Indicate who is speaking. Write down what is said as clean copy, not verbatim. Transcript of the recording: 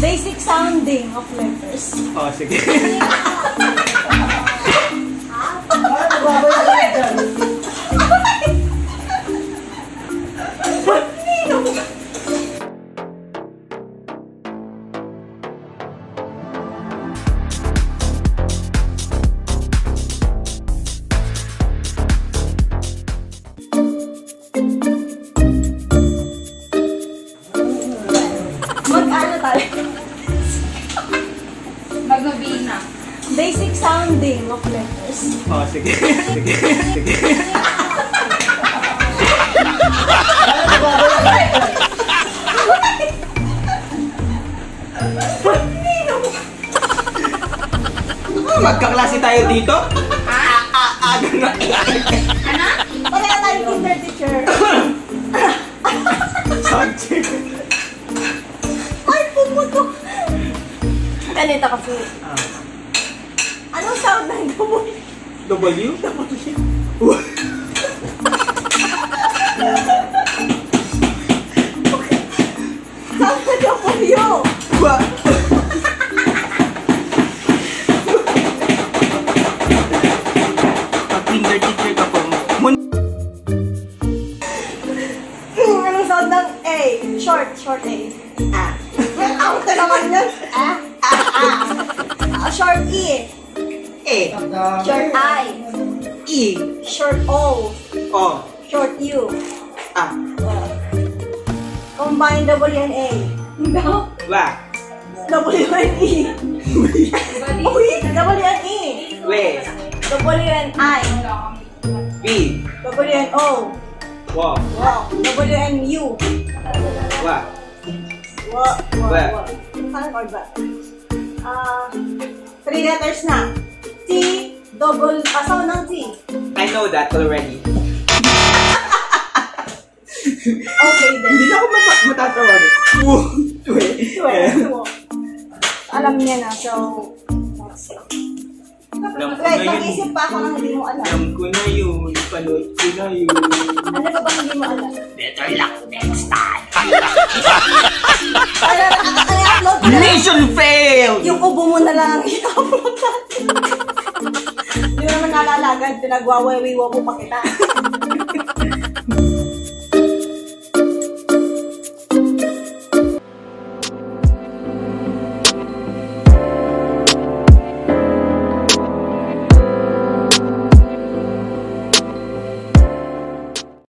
Speaker 1: Basic sounding of letters.
Speaker 2: Oh, sige.
Speaker 1: Mag-ano tayo?
Speaker 3: Mag-novena.
Speaker 1: Basic sounding of letters.
Speaker 2: Oh, sige. Sige. Sige. Magkaklase tayo dito? Gano'n.
Speaker 3: Ano?
Speaker 1: Wala na tayong kinder teacher.
Speaker 2: Subject.
Speaker 1: Ay, pumutok. Ganito kasi. Anong sound ng W?
Speaker 2: W?
Speaker 1: Sound ng W.
Speaker 2: What? Kinder teacher ka po.
Speaker 1: Anong sound ng A? Short A. Out na naman yun. Short E.
Speaker 2: A.
Speaker 1: Short I.
Speaker 2: E.
Speaker 1: Short O.
Speaker 2: O.
Speaker 1: Short U.
Speaker 2: A.
Speaker 1: Combine W and A. No.
Speaker 2: Wa.
Speaker 1: W and E. Uy, W and E.
Speaker 2: We.
Speaker 1: W and I.
Speaker 2: B.
Speaker 1: W and O.
Speaker 2: Wa.
Speaker 1: Wow. W and U.
Speaker 2: Wa.
Speaker 1: Wa.
Speaker 2: Wa.
Speaker 1: Ano chord ba? 3 letters na. T, double, sound ng T.
Speaker 2: I know that already.
Speaker 1: Okay then.
Speaker 2: Hindi na ako matatawag.
Speaker 1: Alam niya na, so...
Speaker 2: Alam ko
Speaker 1: Wait,
Speaker 2: na yun.
Speaker 1: mag-isip pa ako ng hindi mo alam.
Speaker 2: Alam ko na yun. Panood ko na yun.
Speaker 1: Ano ba ba hindi mo alam?
Speaker 2: Better luck next time.
Speaker 1: Ano, i-upload ko na lang.
Speaker 2: Mission failed!
Speaker 1: Yung ubo mo na lang ang i-upload natin. Hindi mo naman nalalagad, pinagwawawiwa mo pa kita.